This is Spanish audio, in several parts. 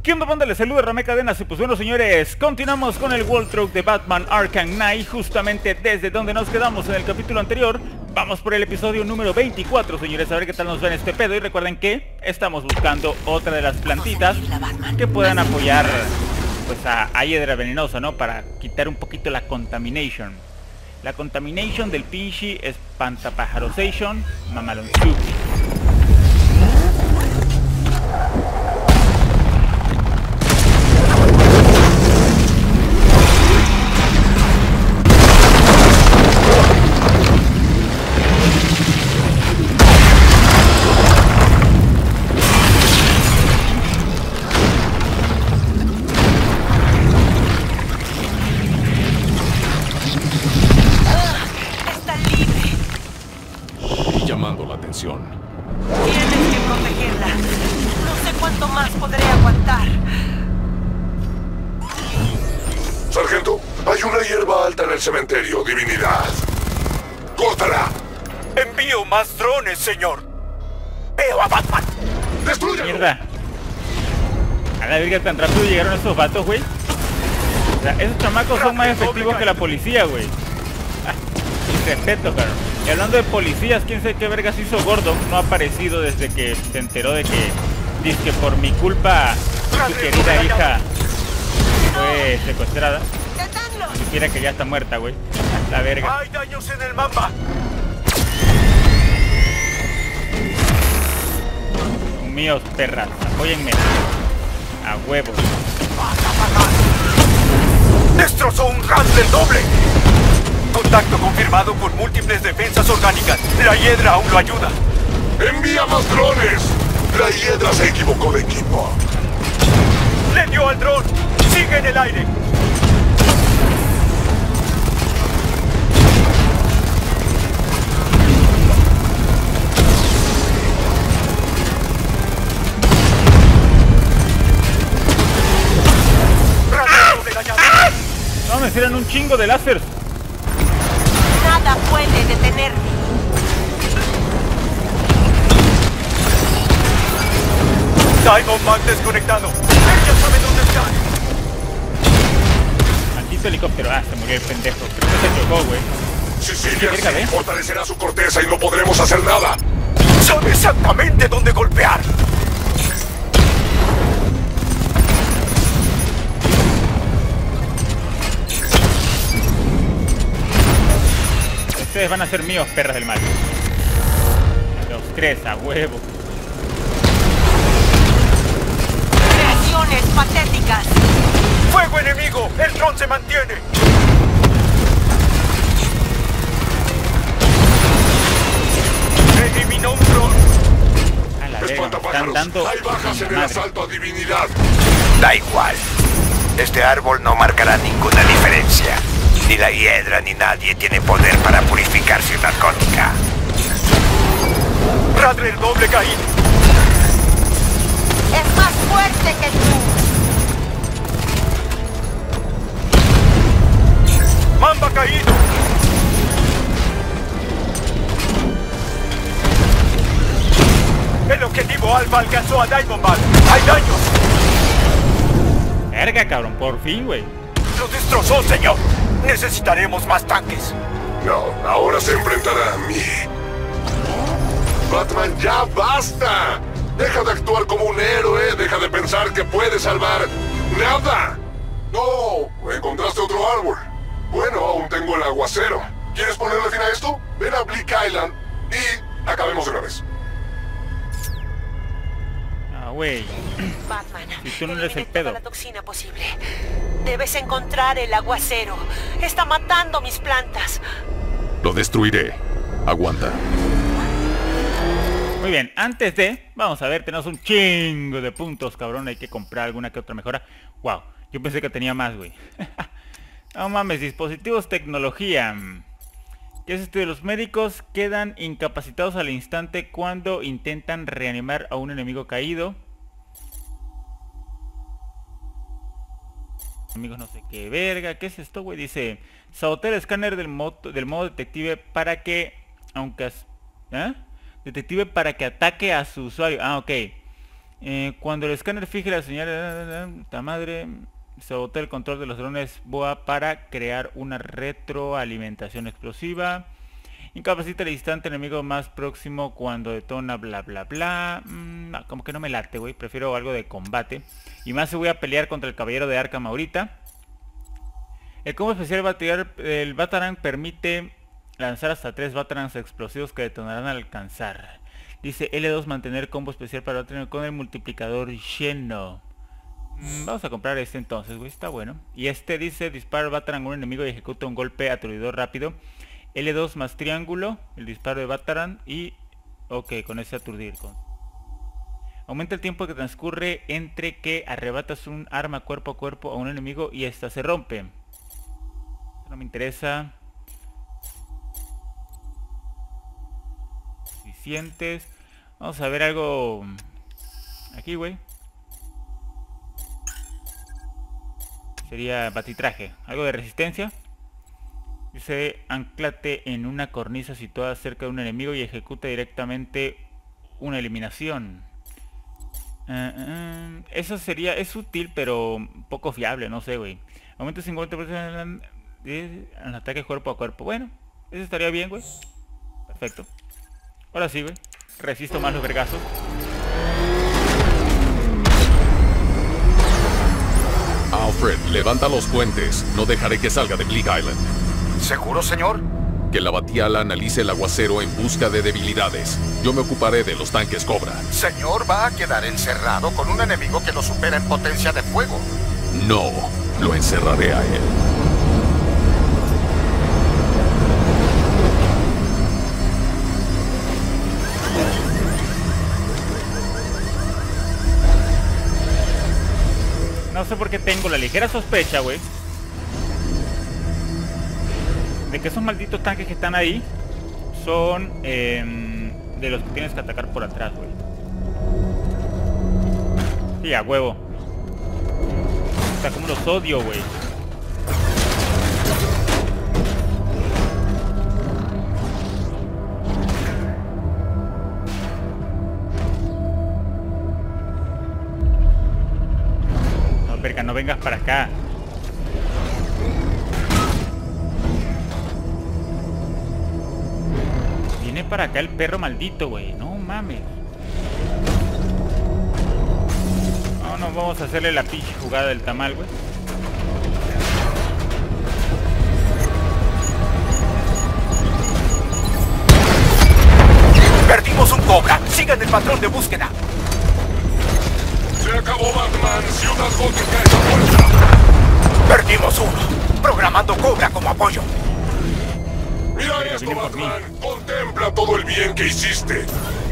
¿Qué onda, banda? Les saluda Ramé Cadenas y pues bueno, señores, continuamos con el walkthrough de Batman Arkham Knight. Justamente desde donde nos quedamos en el capítulo anterior. Vamos por el episodio número 24, señores, a ver qué tal nos ven este pedo. Y recuerden que estamos buscando otra de las plantitas que puedan apoyar pues a hiedra venenosa, ¿no? Para quitar un poquito la contamination. La contamination del pinche espantapájarosation mamalonzuki. Llamando la atención. Tienes que protegerla. No sé cuánto más podré aguantar. Sargento, hay una hierba alta en el cementerio, divinidad. ¡Córtala! Envío más drones, señor. Veo a Batman. ¡Destrúyalo! Mierda. A la verga, tan rápido llegaron esos vatos, güey. O sea, esos chamacos son más efectivos que la policía, güey. Sin respeto, claro. Y hablando de policías, quién sabe qué vergas hizo Gordon. No ha aparecido desde que se enteró de que dizque por mi culpa su querida hija fue secuestrada. ¡Deténlo! Supiera que ya está muerta, güey. La verga. Hay daños en el mapa. Son míos, perras. Apóyenme. A huevo. Destrozó un gas del doble. Contacto confirmado con múltiples defensas orgánicas. La hiedra aún lo ayuda. ¡Envía más drones! La hiedra se equivocó de equipo. Le dio al dron. Sigue en el aire. Radio doble dañado. No, me tiran un chingo de láser. Nada puede detenerme. Diamond Man desconectado. Ella sabe dónde está. Maldito helicóptero. Ah, se murió el pendejo. Creo que se chocó, güey. Si sigue ¿Qué verga, así, eh? fortalecerá su corteza y no podremos hacer nada. Sabe exactamente dónde golpear. Ustedes van a ser míos, perras del mal. Los tres, a huevo. Reacciones patéticas. ¡Fuego enemigo! ¡El dron se mantiene! ¡Eliminó un dron! A la verga, me están Espantapájaros, dando hay bajas en el madre. asalto a divinidad. Da igual. Este árbol no marcará ninguna diferencia. Ni la hiedra ni nadie tiene poder para purificar Ciudad Gótica. ¡Radler doble caído! Es más fuerte que tú. ¡Mamba caído! El objetivo Alfa alcanzó a Diamond Man. ¡Hay daños! Verga, cabrón, por fin, güey. ¡Lo destrozó, señor! Necesitaremos más tanques. No, ahora se enfrentará a mí. Batman, ya basta. Deja de actuar como un héroe, deja de pensar que puedes salvar nada. No, encontraste otro árbol. Bueno, aún tengo el aguacero. ¿Quieres ponerle fin a esto? Ven a Bleak Island y acabemos de una vez. Ah, güey. Batman, Si tú no eres elimine el pedo. toda la toxina posible. Debes encontrar el aguacero. Está matando mis plantas. Lo destruiré. Aguanta. Muy bien, antes de... Vamos a ver, tenemos un chingo de puntos, cabrón. Hay que comprar alguna que otra mejora. Wow, yo pensé que tenía más, güey. No mames, dispositivos, tecnología. ¿Qué es esto de los médicos? Quedan incapacitados al instante cuando intentan reanimar a un enemigo caído. Amigos, no sé qué verga. ¿Qué es esto, güey? Dice, sabotea el escáner del modo detective para que... Aunque... ¿Eh? Detective para que ataque a su usuario. Ah, ok. Cuando el escáner fije la señal, esta madre, se bota el control de los drones BOA para crear una retroalimentación explosiva. Incapacita al instante enemigo más próximo cuando detona bla bla bla. Como que no me late, güey. Prefiero algo de combate. Y más si voy a pelear contra el caballero de Arkham ahorita. El combo especial el Batarang permite lanzar hasta 3 Batarangs explosivos que detonarán al alcanzar. Dice L2 mantener combo especial para tener con el multiplicador lleno. Vamos a comprar este entonces, güey. Está bueno. Y este dice dispara Batarang a un enemigo y ejecuta un golpe aturdidor rápido. L2 más triángulo, el disparo de Batarang y... Ok, con ese aturdir. Aumenta el tiempo que transcurre entre que arrebatas un arma cuerpo a cuerpo a un enemigo y esta se rompe. No me interesa. Suficientes. Vamos a ver algo... Aquí, güey. Sería batitraje. Algo de resistencia. Dice, anclate en una cornisa situada cerca de un enemigo y ejecuta directamente una eliminación. Eso sería, es útil, pero poco fiable, no sé, güey. Aumenta 50% al ataque cuerpo a cuerpo. Bueno, eso estaría bien, güey. Perfecto. Ahora sí, güey. Resisto más los vergazos. Alfred, levanta los puentes. No dejaré que salga de Bleak Island. ¿Seguro, señor? Que la batiala analice el aguacero en busca de debilidades. Yo me ocuparé de los tanques Cobra. Señor, va a quedar encerrado con un enemigo que lo supera en potencia de fuego. No, lo encerraré a él. No sé por qué tengo la ligera sospecha, güey, de que esos malditos tanques que están ahí son de los que tienes que atacar por atrás, güey. Sí, a huevo. O sea, como los odio, güey. No, verga, no vengas para acá. Viene para acá el perro maldito, güey. No mames. No, vamos a hacerle la pinche jugada del tamal, güey. ¡Perdimos un Cobra! ¡Sigan el patrón de búsqueda! ¡Se acabó, Batman! ¡Ciudad Gótica está muerta! ¡Perdimos uno! Programando Cobra como apoyo. ¡Mira esto, Batman! ¡Contempla todo el bien que hiciste!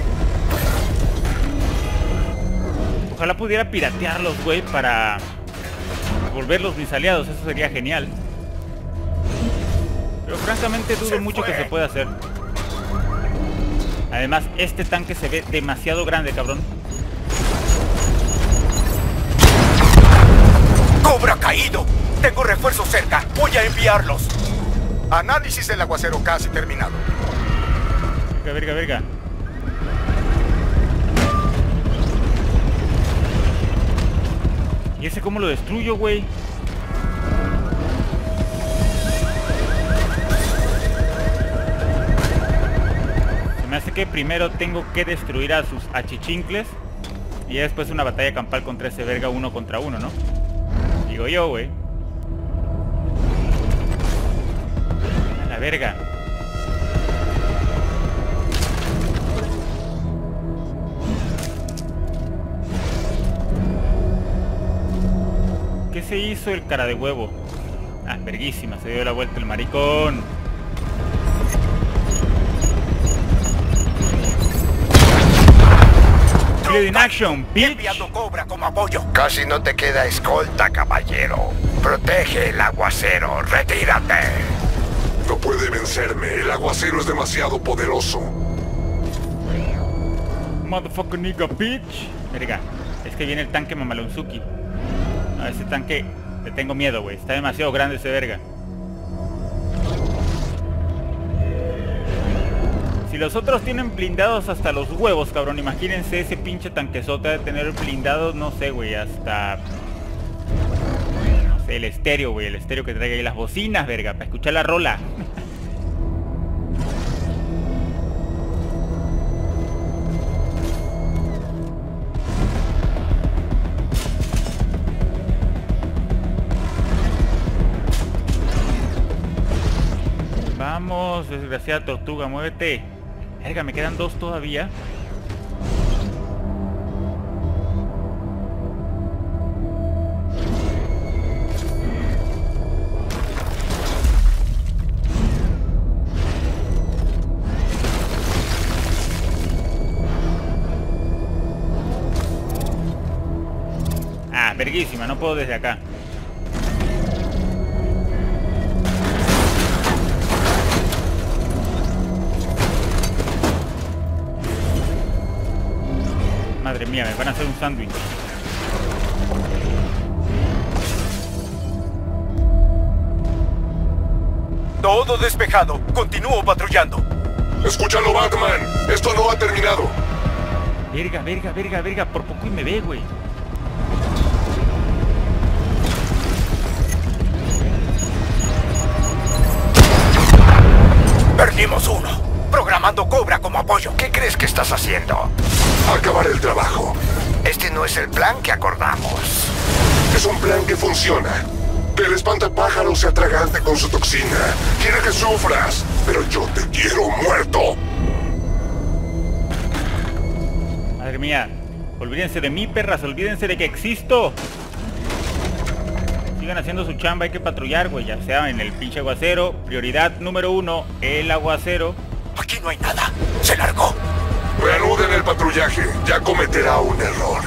Ojalá pudiera piratearlos, güey, para volverlos mis aliados. Eso sería genial. Pero francamente dudo mucho que se pueda hacer. Además, este tanque se ve demasiado grande, cabrón. ¡Cobra caído! Tengo refuerzos cerca. Voy a enviarlos. Análisis del aguacero casi terminado. Verga. ¿Y ese cómo lo destruyo, güey? Se me hace que primero tengo que destruir a sus achichincles y ya después una batalla campal contra ese verga 1 contra 1, ¿no? Digo yo, güey. A la verga. ¿Qué se hizo el cara de huevo? Ah, verguísima, se dio la vuelta el maricón. Field in action, bitch. Enviando Cobra como apoyo. Casi no te queda escolta, caballero. Protege el aguacero. ¡Retírate! No puede vencerme. El aguacero es demasiado poderoso. Motherfucker nigga, bitch. Verga, es que viene el tanque Mamalonzuki. A ese tanque le tengo miedo, güey. Está demasiado grande ese verga. Si los otros tienen blindados hasta los huevos, cabrón. Imagínense ese pinche tanquezote de tener blindados, no sé, güey, hasta... No sé, el estéreo, güey, el estéreo que traiga ahí las bocinas, verga, para escuchar la rola. Vamos, desgraciada tortuga, muévete. Verga, me quedan 2 todavía. Ah, verguísima, no puedo desde acá. Madre mía, me van a hacer un sándwich. Todo despejado. Continúo patrullando. Escúchalo, Batman. Esto no ha terminado. Verga, verga, verga, verga. Por poco y me ve, güey. Perdimos uno. Programando Cobra como apoyo. ¿Qué crees que estás haciendo? Acabar el trabajo. Este no es el plan que acordamos. Es un plan que funciona. Que el espantapájaros se atragante con su toxina. Quiere que sufras, pero yo te quiero muerto. Madre mía. Olvídense de mí, perras. Olvídense de que existo. Sigan haciendo su chamba. Hay que patrullar, güey. Ya sea en el pinche aguacero. Prioridad número 1, el aguacero. Aquí no hay nada. Se largó. Reanuden el patrullaje. Ya cometerá un error.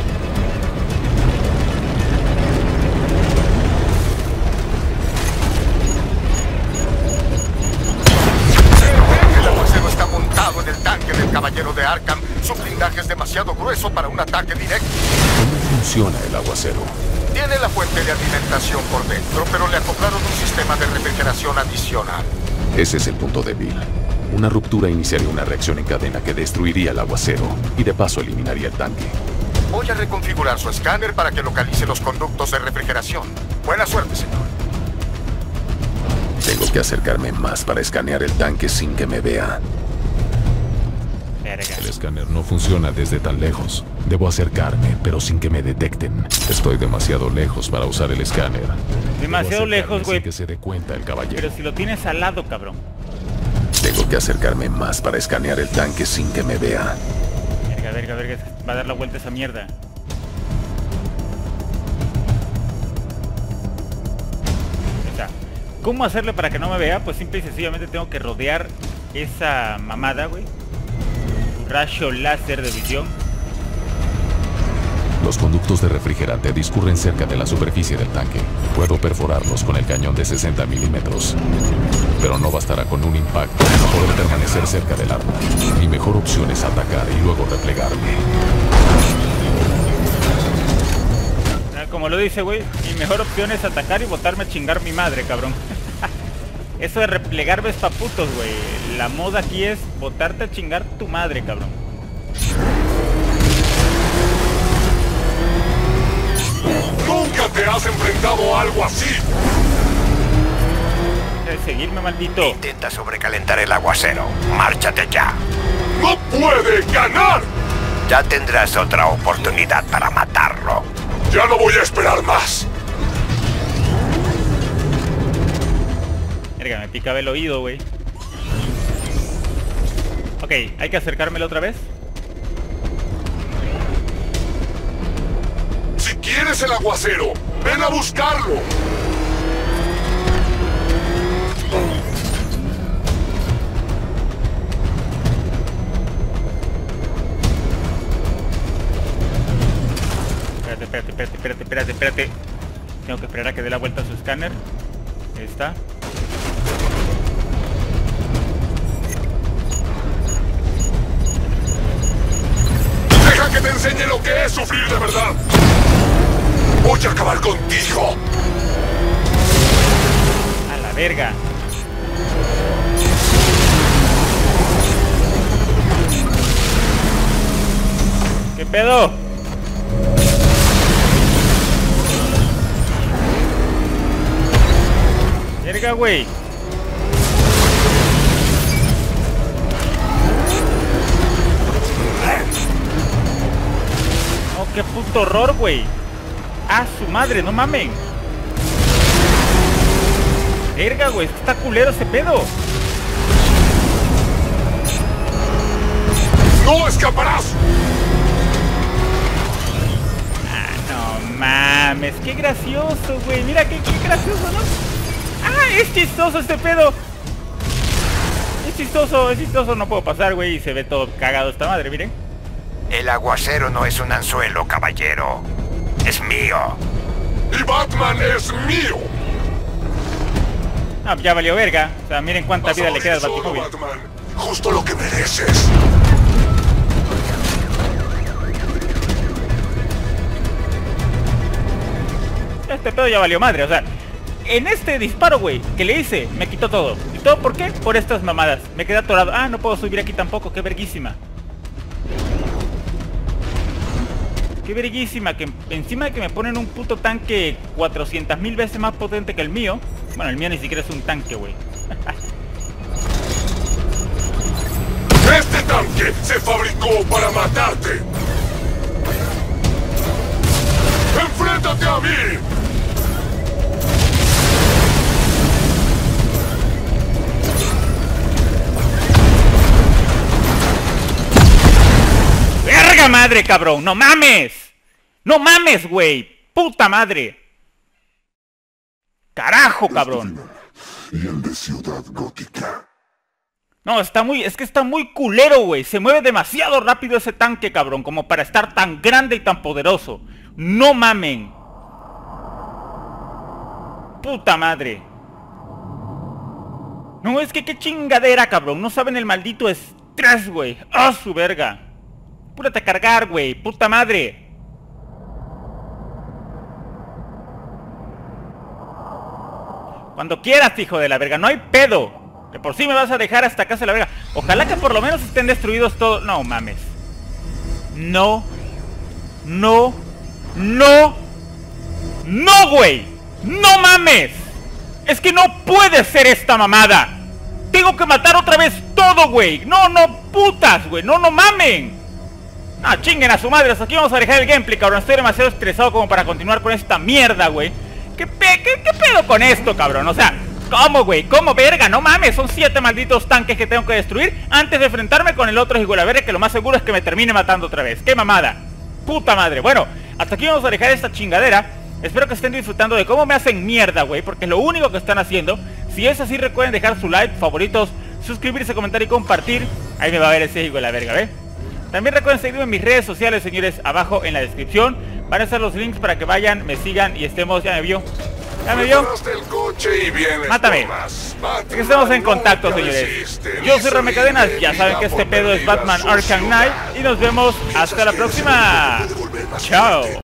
El aguacero está montado en el tanque del caballero de Arkham. Su blindaje es demasiado grueso para un ataque directo. ¿Cómo funciona el aguacero? Tiene la fuente de alimentación por dentro, pero le acoplaron un sistema de refrigeración adicional. Ese es el punto débil. Una ruptura iniciaría una reacción en cadena que destruiría el aguacero y de paso eliminaría el tanque. Voy a reconfigurar su escáner para que localice los conductos de refrigeración. Buena suerte, señor. Tengo que acercarme más para escanear el tanque sin que me vea. Verga. El escáner no funciona desde tan lejos. Debo acercarme, pero sin que me detecten. Estoy demasiado lejos para usar el escáner. Demasiado lejos, güey. Sin que se dé cuenta el caballero. Pero si lo tienes al lado, cabrón. Tengo que acercarme más para escanear el tanque sin que me vea. Verga, verga, verga. Va a dar la vuelta esa mierda. Ahí está. ¿Cómo hacerle para que no me vea? Pues simple y sencillamente tengo que rodear esa mamada, güey. Rayo láser de visión. Los conductos de refrigerante discurren cerca de la superficie del tanque. Puedo perforarlos con el cañón de 60 milímetros. Pero no bastará con un impacto para poder permanecer cerca del arma. Mi mejor opción es atacar y luego replegarme. Como lo dice, güey, mi mejor opción es atacar y botarme a chingar mi madre, cabrón. Eso de replegarme es pa' putos, güey. La moda aquí es botarte a chingar tu madre, cabrón. ¡Nunca te has enfrentado a algo así! Deja de seguirme, maldito. Intenta sobrecalentar el aguacero. Márchate ya. ¡No puede ganar! Ya tendrás otra oportunidad para matarlo. Ya no voy a esperar más. Verga, me picaba el oído, güey. Ok, hay que acercármelo otra vez. Si quieres el aguacero, ven a buscarlo. Espérate. Tengo que esperar a que dé la vuelta a su escáner. Ahí está. Deja que te enseñe lo que es sufrir de verdad. Voy a acabar contigo. A la verga. ¿Qué pedo? Verga, güey. Oh, qué puto horror, güey. Ah, su madre, no mamen. Verga, güey, está culero ese pedo. ¡No escaparás! Ah, no mames, qué gracioso, güey. Mira qué gracioso, ¿no? Ah, es chistoso este pedo. Es chistoso, no puedo pasar, güey. Y se ve todo cagado esta madre, miren. El aguacero no es un anzuelo, caballero. Es mío. ¡Y Batman es mío! Ah, ya valió verga. O sea, miren cuánta Vas a vida le queda al morir solo, Batimóvil. Batman. Justo lo que mereces. Este pedo ya valió madre, o sea, en este disparo, güey, que le hice, me quitó todo. ¿Y todo por qué? Por estas mamadas. Me quedé atorado. Ah, no puedo subir aquí tampoco, qué verguísima. Qué verguísima, que encima de que me ponen un puto tanque 400.000 veces más potente que el mío. Bueno, el mío ni siquiera es un tanque, güey. ¡Este tanque se fabricó para matarte! ¡Enfréntate a mí! ¡Verga madre, cabrón! ¡No mames! ¡No mames, güey! ¡Puta madre! ¡Carajo, cabrón! Y el de Ciudad Gótica. No, es que está muy culero, güey. Se mueve demasiado rápido ese tanque, cabrón, como para estar tan grande y tan poderoso. ¡No mamen! ¡Puta madre! No, es que qué chingadera, cabrón. No saben el maldito estrés, güey. ¡Ah, su verga! Púrate a cargar, güey. ¡Puta madre! Cuando quieras, hijo de la verga. No hay pedo. De por sí me vas a dejar hasta casa de la verga. Ojalá que por lo menos estén destruidos todos. No mames. No. No. No. No, güey. No mames. Es que no puede ser esta mamada. Tengo que matar otra vez todo, güey. No, putas, güey. No mamen. Ah, chinguen a su madre. Hasta aquí vamos a dejar el gameplay, cabrón. Estoy demasiado estresado como para continuar con esta mierda, güey. ¿Qué pedo con esto, cabrón? O sea, ¿cómo, güey? ¿Cómo, verga? No mames, son 7 malditos tanques que tengo que destruir antes de enfrentarme con el otro hijo de la verga, que lo más seguro es que me termine matando otra vez. ¡Qué mamada! ¡Puta madre! Bueno, hasta aquí vamos a dejar esta chingadera. Espero que estén disfrutando de cómo me hacen mierda, güey, porque es lo único que están haciendo. Si es así, recuerden dejar su like, favoritos, suscribirse, comentar y compartir. Ahí me va a ver ese hijo de la verga, ¿ve? También recuerden seguirme en mis redes sociales, señores, abajo en la descripción. Van a estar los links para que vayan, me sigan y estemos... ¿Ya me vio? ¿Ya me vio? Mátame. Que estemos en contacto, señores. Yo soy Rome Cadenas, ya saben que este pedo es Batman Arkham Knight y nos vemos hasta la próxima. Chao.